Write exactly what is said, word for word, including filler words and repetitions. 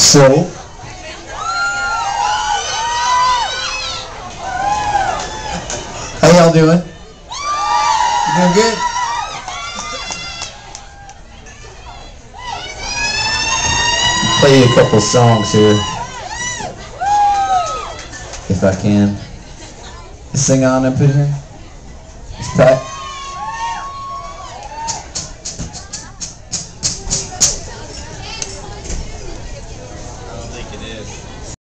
So, how y'all doing? You doing good? Play you a couple songs here, if I can. Sing on up in here. It's Pat.